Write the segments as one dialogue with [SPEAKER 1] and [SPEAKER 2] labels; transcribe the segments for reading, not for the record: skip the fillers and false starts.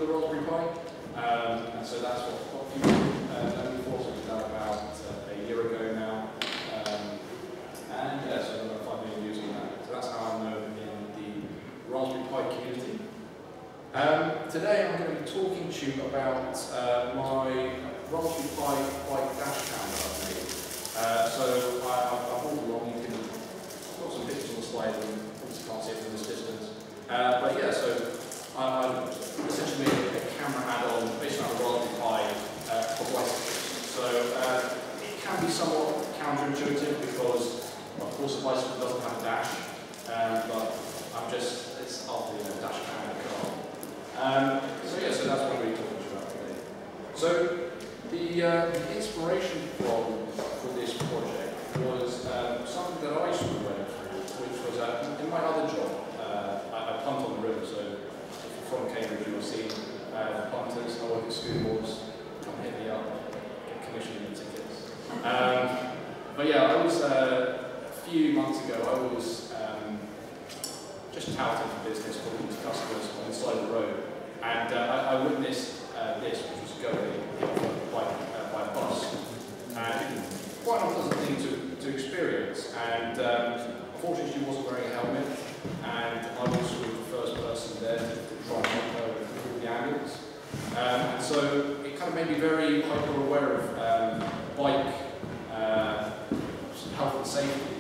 [SPEAKER 1] the Raspberry Pi. And so that's what people know me for. So we did that about a year ago now. And yeah, so I've got 5 million users on that. So that's how I'm known in the Raspberry Pi community. Today I'm going to be talking to you about my Raspberry Pi bike dash cam that I've made. So I brought along, I've got some pictures on the slide, and obviously can't see it from this distance. But yeah, so I essentially made a camera add-on based on a Raspberry Pi for bicycles. So it can be somewhat counterintuitive because, of course, a bicycle doesn't have a dash, but it's after the dash cam in the car. So yeah, so that's what we're talking about today. So the inspiration for this project was something that I sort of went through, which was in my other job. I punt on the river, so if you're from Cambridge, you'll see punters. I work at schoolboards. Come hit me up, get commission and tickets. But yeah, I was a few months ago. I was just touting for business, talking to customers on the side of the road, and I witnessed this, which was going by a bus, and quite an unpleasant thing to experience. And unfortunately, she wasn't wearing a helmet, and I was sort of the first person there to try and help her through the ambulance. And so it kind of made me very hyper-aware of bike health and safety.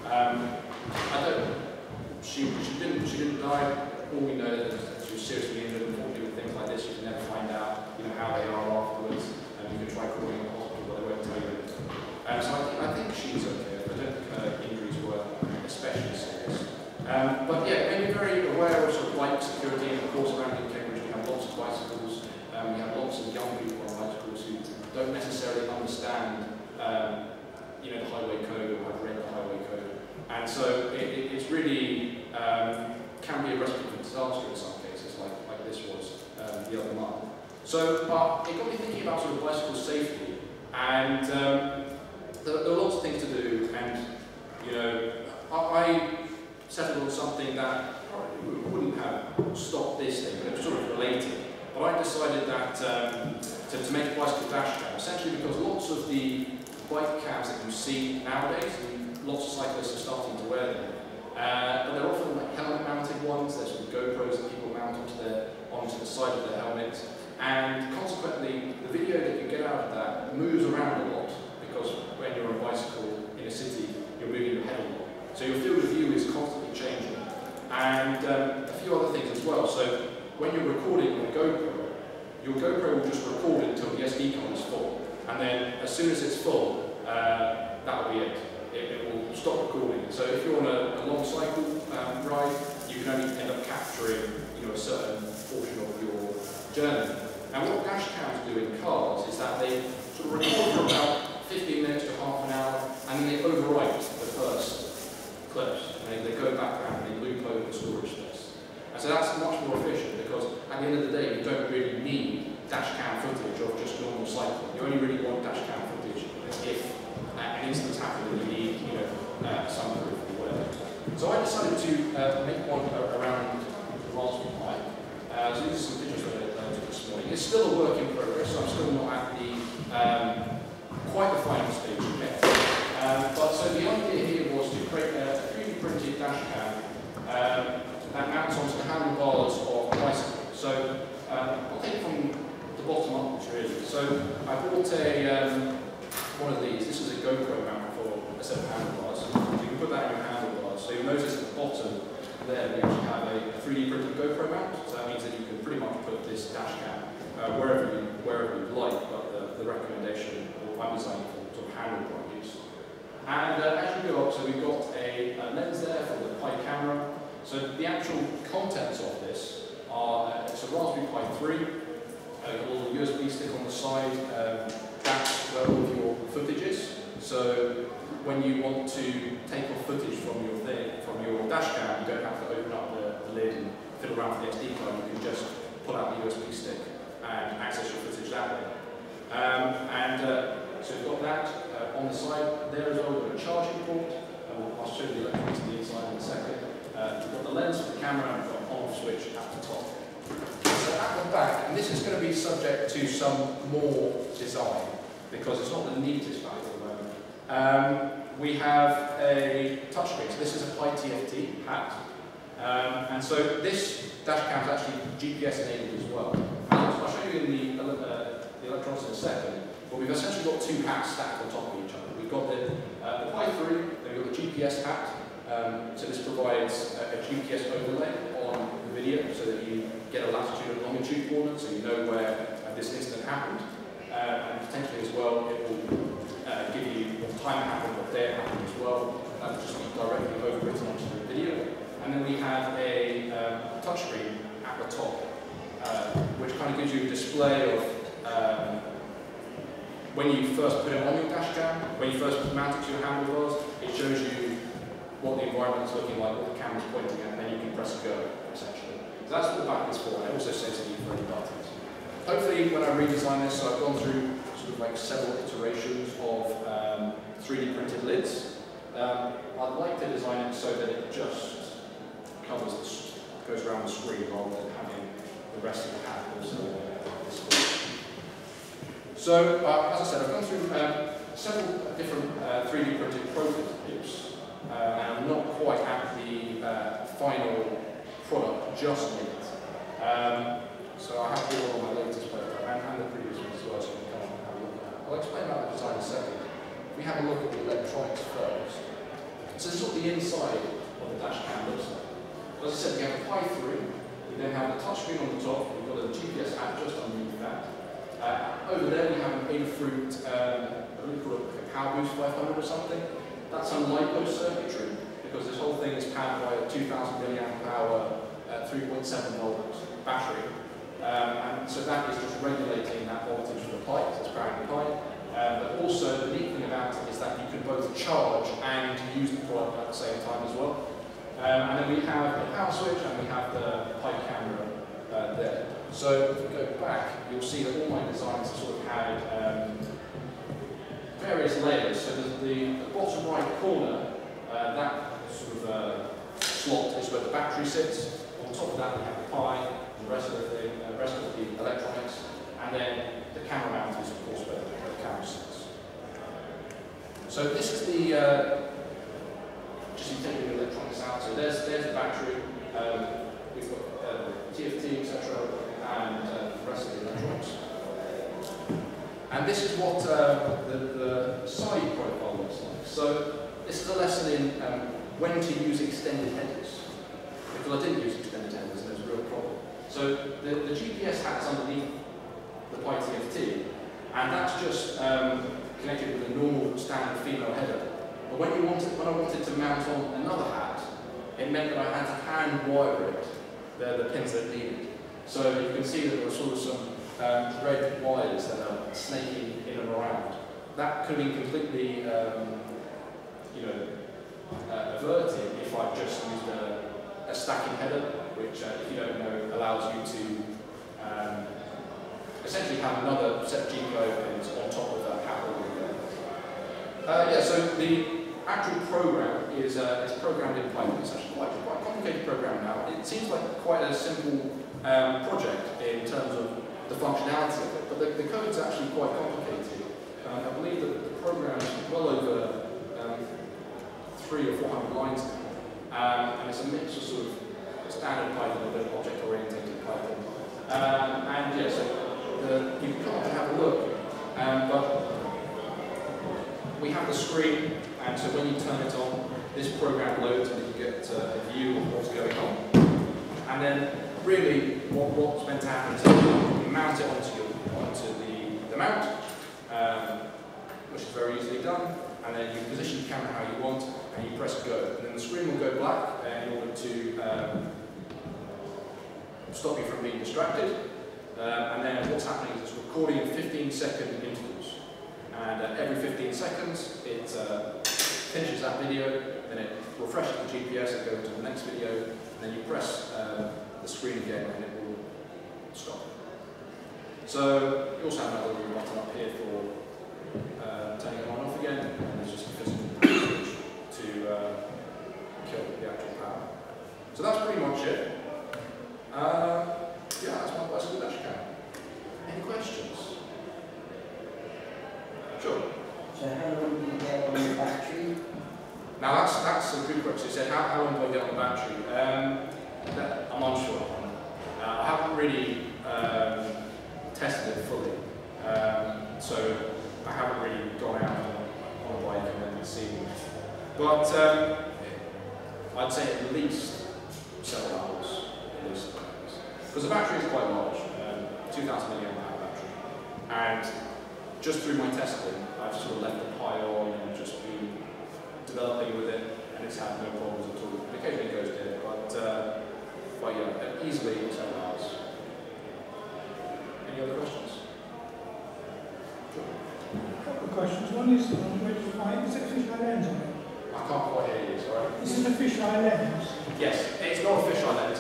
[SPEAKER 1] She didn't die. All we know is that she was seriously injured. Unfortunately, with things like this, you can never find out, how they are afterwards. You can try calling a hospital, but they won't tell you. So I think she's okay. I don't think her injuries were especially serious. But yeah, made me very aware of sort of bike security. And of course, around in Cambridge, we have lots of bicycles. We have lots of young people on bicycles who don't necessarily understand, the highway code, or have read the highway code. And so it's really can be a recipe for disaster in some cases, like this was the other month. So it got me thinking about sort of bicycle safety, and there are lots of things to do. And I settled on something that probably wouldn't have stopped this thing, but it was sort of related. But I decided that to make a bicycle dash cam, essentially because lots of the bike cams that you see nowadays, lots of cyclists are starting to wear them. But they're often like helmet-mounted ones. They're sort of GoPros that people mount onto the side of their helmet. And consequently, the video that you get out of that moves around a lot, because when you're on a bicycle in a city, you're moving your head a lot. So your field of view is constantly changing. And a few other things as well. So when you're recording on a GoPro, your GoPro will just record until the SD card is full. And then as soon as it's full, that'll be it. It will stop recording. So if you're on a long cycle ride, you can only end up capturing a certain portion of your journey. And what dash cams do in cars is that they sort of record for about 15 minutes to half an hour, and then they overwrite the first clips. And they go back around and they loop over the storage space. And so that's much more efficient, because at the end of the day, you don't really need dash cam footage of just normal cycling. You only really want dash cam footage if an instance happened and you need, some proof or whatever. So I decided to make one around the Raspberry Pi. So these are some pictures that I took this morning. It's still a work in progress, so I'm still not at the quite the final stage yet. But so the idea here was to create a 3D printed dash cam that mounts onto the handlebars of a bicycle. So I'll take it from the bottom upwards really. So I bought one of these. This is a GoPro mount for a set of handlebars. So you can put that in your handlebars. So you'll notice at the bottom there we actually have a 3D printed GoPro mount. So that means that you can pretty much put this dash cam wherever you'd like, but the recommendation, or I'm designing for sort of handlebar use. And as you go up, so we've got a lens there for the Pi camera. So the actual contents of this are, it's a Raspberry Pi 3, a little USB stick on the side. That's where all of your footage is. So when you want to take off footage from your dash cam, you don't have to open up the lid and fiddle around with the SD card. You can just pull out the USB stick and access your footage that way. So we've got that on the side there as well. We've got a charging port. I'll show you the electronics on the inside in a second. We've got the lens for the camera, and we've got an on-off switch at the top. So at the back, And this is going to be subject to some more design, because it's not the neatest value at the moment. We have a touchscreen, so this is a Pi TFT hat. And so this dash cam is actually GPS enabled as well. And I'll show you in the electronics in a second, but we've essentially got two hats stacked on top of each other. We've got the Pi 3, then we've got the GPS hat. So this provides a GPS overlay on the video so that you get a latitude and longitude coordinate, so you know where this incident happened. And potentially as well, it will give you what time it happened, what day it happened as well. That will just be directly overwritten onto the video. And then we have a touchscreen at the top, which kind of gives you a display of when you first put it on your dash cam, when you first mount it to your handlebars, it shows you what the environment is looking like, what the camera's pointing at, and then you can press go, essentially. So that's what the back is for, and it also saves you for any buttons. Hopefully, when I redesign this, so I've gone through sort of like several iterations of 3D printed lids. I'd like to design it so that it just covers, goes around the screen rather than having the rest of the hat also displayed. So, as I said, I've gone through several different 3D printed prototypes. And I'm not quite at the final product just yet. So I have all on my latest prototype and the previous one as well, so you can come on and have a look at that. I'll explain about the design in a second. We have a look at the electronics first. So this is what the inside of the dash cam looks like. As I said, we have a Pi 3, we then have the touchscreen on the top, we've got a GPS app just underneath that. Over there we have an Adafruit, I believe called a PowerBoost 500 or something. That's on LiPo circuitry, because this whole thing is powered by a 2000 milliamp hour 3.7 volt battery. And so that is just regulating that voltage for the Pi, so it's powering the Pi. But also, the neat thing about it is that you can both charge and use the product at the same time as well. And then we have the power switch and we have the Pi camera there. So if we go back, you'll see that all my designs have sort of had various layers. So the bottom right corner, that sort of slot is where the battery sits. On top of that we have the Pi, the rest of the thing, the rest of the electronics, and then the camera mount is of course where the camera sits. So this is the just you take the electronics out. So there's the battery. We've got TFT, etc., and the rest of the electronics. And this is what the side profile looks like. So this is a lesson in when to use extended headers. Because I didn't use extended headers, and there's a real problem. So the GPS hat is underneath the Pi TFT, and that's just connected with a normal standard female header. But when I wanted to mount on another hat, it meant that I had to hand wire it, the pins that it needed. So you can see that there were sort of some red wires that are snaking in and around. That could be completely, averted if I just used a stacking header, which, if you don't know, allows you to essentially have another set of GPIO pins on top of that hat already. So the actual program is programmed in Python. It's actually quite a complicated program now. It seems like quite a simple project in terms of the functionality of it, but the code's actually quite complicated. I believe that the program is well over 300 or 400 lines now, and it's a mix of sort of standard Python and a bit of object-oriented Python. And yeah, so you can come up and have a look, but we have the screen, and so when you turn it on, this program loads and you get a view of what's going on. And then really what's meant to happen is you mount it onto the mount, which is very easily done, and then you position the camera how you want, and you press go. And then the screen will go black in order to stop you from being distracted. And then what's happening is it's recording in 15-second intervals. And every 15 seconds it finishes that video, then it refreshes the GPS, it goes to the next video, and then you press the screen again and it will stop. So you also have another little button up here for turning it on and off again, and there's just a physical switch to kill the actual power. So that's pretty much it. Yeah, that's my bicycle dash cam. Now that's a good question. It said, how long do I get on the battery? I'm unsure on. I haven't really tested it fully, so I haven't really gone out on a bike and then seen. But I'd say at least several hours, at least. Because the battery is quite large, 2,000 milliamp hour battery, and just through my testing, I've sort of left the pile and just been developing with it, and it's had no problems at all. It occasionally goes dead, but yeah, easily 7 hours. Any other questions?
[SPEAKER 2] A couple of questions. One is, is it a fisheye lens on it?
[SPEAKER 1] I can't quite hear you, sorry.
[SPEAKER 2] Is it a fisheye lens?
[SPEAKER 1] Yes, it's not a fisheye lens.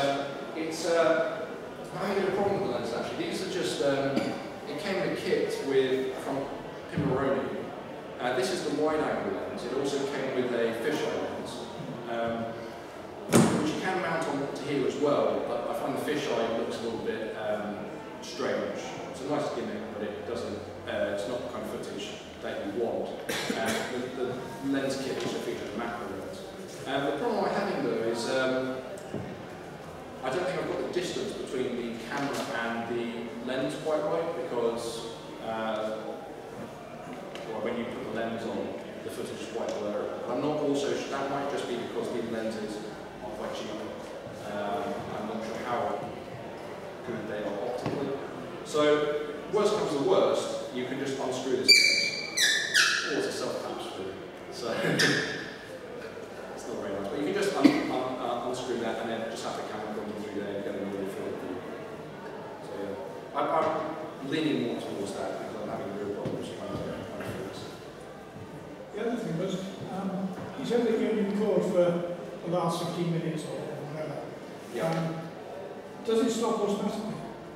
[SPEAKER 1] I'm having a problem with the lens actually. These are just, it came in a kit from Pimoroni. This is the wide angle lens. It also came with a fisheye lens, which you can mount on to here as well, but I find the fisheye looks a little bit strange. It's a nice gimmick, but it doesn't, it's not the kind of footage that you want. The lens kit also features a macro lens. The problem I'm having though is I don't think I've got the distance between the camera and the lens quite right, because when you put the lens on, the footage is quite blurry. I'm not also, that might just be because these lenses are quite cheap. I'm not sure how good they are optically. So, worst comes to worst, you can just unscrew this lens. Oh, it's a self-tap screw. So, it's not very nice. But you can just unscrew that and then just have the camera pointing through there and get a really field of view. So yeah, I'm leaning more towards that because I'm having real problems trying to focus.
[SPEAKER 2] The other thing was, you said that you only record for the last 15 minutes or whatever.
[SPEAKER 1] Yeah.
[SPEAKER 2] Does it stop automatically?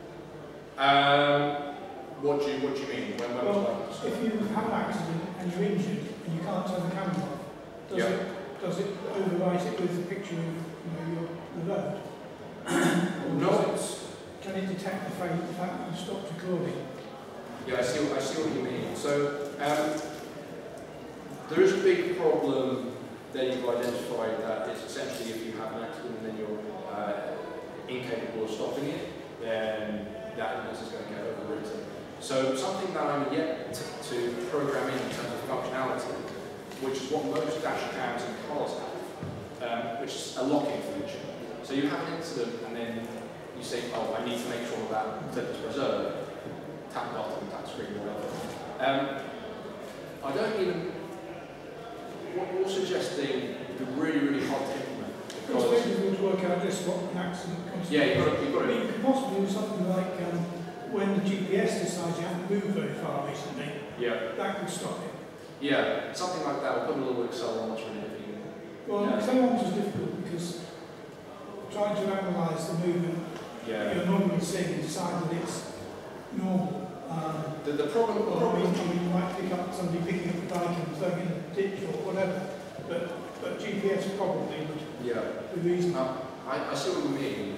[SPEAKER 1] What do you mean?
[SPEAKER 2] Well, if you have an accident and you're injured and you can't turn the camera off, does it overwrite it with the picture of the road?
[SPEAKER 1] No.
[SPEAKER 2] Can it detect the fact that you stopped recording?
[SPEAKER 1] Yeah, I see what you mean. So there is a big problem that you've identified, that it's essentially if you have an accident and then you're incapable of stopping it, then that evidence is going to get overwritten. So something that I'm yet to program in terms of functionality, which is what most dash cams and cars have, which is a locking feature. So you have an incident and then you say, oh, I need to make sure that clip is preserved. Tap button, tap screen, whatever. I don't even, what you're suggesting would be really, really hard to implement.
[SPEAKER 2] It's very difficult to work out just what an accident constitutes.
[SPEAKER 1] Yeah, you've got it.
[SPEAKER 2] You could possibly do something like when the GPS decides you haven't moved very far recently. Yeah. That could stop it.
[SPEAKER 1] Yeah, something like that. We'll put a little accelerometer in it.
[SPEAKER 2] Well, accelerometer is difficult because trying to analyse the movement you're normally seeing and decide that it's normal.
[SPEAKER 1] The problem
[SPEAKER 2] you might pick up somebody picking up the bike and throwing in a ditch or whatever, but GPS probably would be reasonable.
[SPEAKER 1] I see what you mean.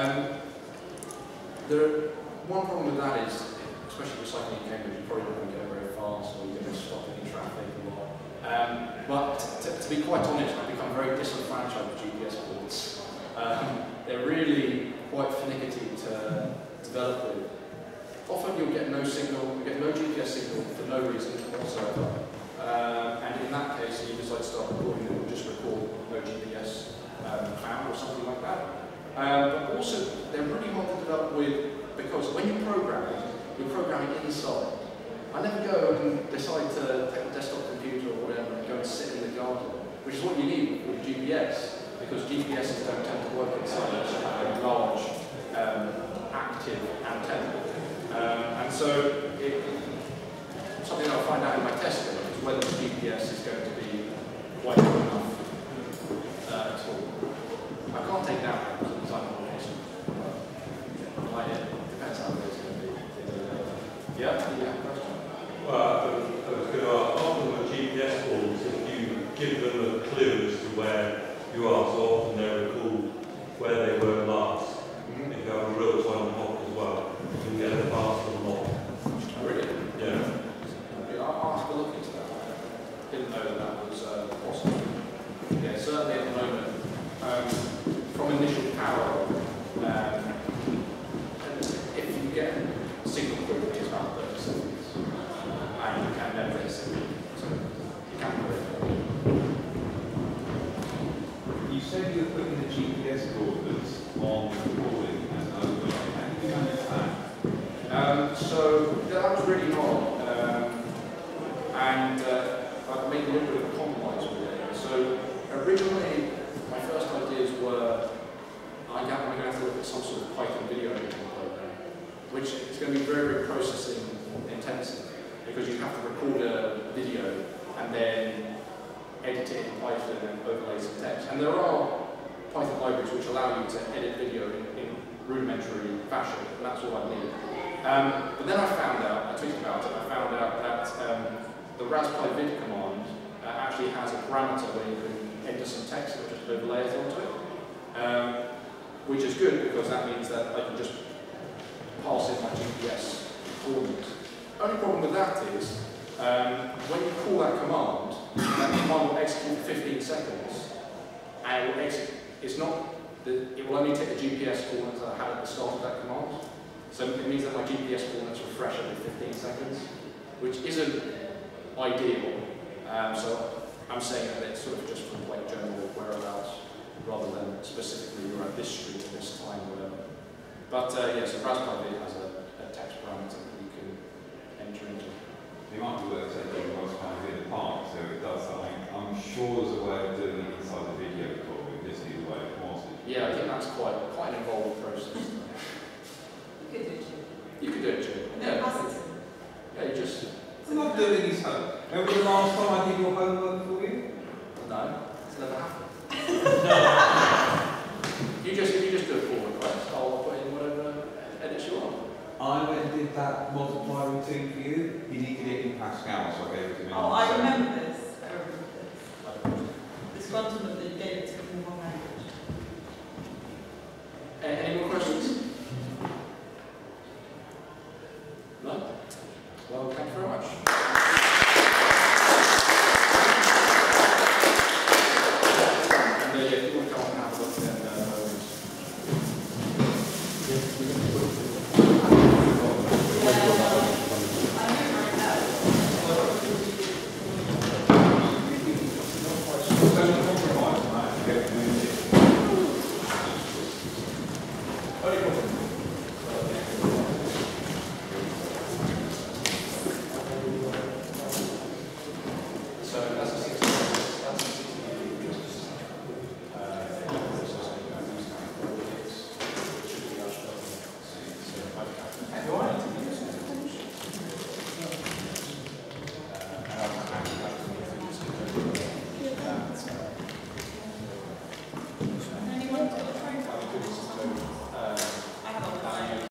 [SPEAKER 1] One problem with that is, especially with cycling in Cambridge, you're probably not going to go very fast or you're going to stop in traffic a lot. But to be quite honest, I've become very disenfranchised with GPS boards. They're really quite finicky to develop with. Often you'll get no signal, you get no GPS signal for no reason whatsoever. And in that case, you decide to start recording, it will just record no GPS found or something like that. But also, they're really hard to develop with, because when you're programming inside. I never go and decide to take a desktop computer or whatever and go and sit in the garden, which is what you need with GPS, because GPSs don't tend to work inside a large active antenna. And so, something I'll find out in my testing is whether the GPS is going to be quite good enough at all. I can't take down the design information, but it depends how it's going to be. Yeah, question?
[SPEAKER 3] Well, I was going to ask, often with GPS boards, if you give them a clue as to where you are, so often they recall where they were last. If you have a real-time hop as well, you can get a faster hop.
[SPEAKER 1] Really?
[SPEAKER 3] Yeah.
[SPEAKER 1] I'll have to look into that. I didn't know that was possible. So that was really hard, and I made a little bit of a compromise with it. So originally, my first ideas were, I'm going to have to look at some sort of Python video editing program, which is going to be very, very processing intensive, because you have to record a video and then edit it in Python and overlay some text. And there are Python libraries which allow you to edit video in rudimentary fashion, and that's all I need. But then I found out, I tweeted about it, I found out that the Raspberry vid command actually has a parameter where you can enter some text and just overlay it onto it. Which is good, because that means that I can just pass in my GPS coordinates. Only problem with that is, when you call that command will execute for 15 seconds, and it will execute, it will only take the GPS coordinates that I had at the start of that command. So it means that my GPS coordinates refresh every 15 seconds, which isn't ideal. So I'm saying that it's sort of just from like general whereabouts, rather than specifically you're at this street at this time, whatever. But yeah, so Raspberry Pi has a text parameter that you can enter into.
[SPEAKER 4] It might be worth taking Raspberry Pi apart, so it does something. I'm sure there's a way of doing it inside the video call, we just need a way of pausing.
[SPEAKER 1] Yeah, I think that's quite an involved process.
[SPEAKER 5] You could do it too.
[SPEAKER 1] You could do it too.
[SPEAKER 5] Yeah.
[SPEAKER 1] Yeah, you just...
[SPEAKER 4] I'm not doing his homework. Remember the last time I did your homework for you?
[SPEAKER 1] No, it's never happened. If you just do a pull request, I'll put in whatever edits you want.
[SPEAKER 4] I went and did that multiply routine for you. You needed it in Pascal, so I gave it to me.
[SPEAKER 5] Oh, I remember this. I remember this. It's quantum that they gave it to me in one language.
[SPEAKER 1] Any more questions? No? Well, thank you very much. And yeah, if you want to come and have a look, then only